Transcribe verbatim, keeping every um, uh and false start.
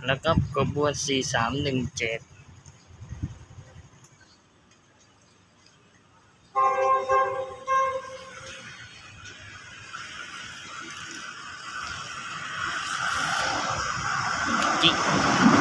แล้วก็กระบวนสี่สามหนึ่งเจ็ดกิ๊ก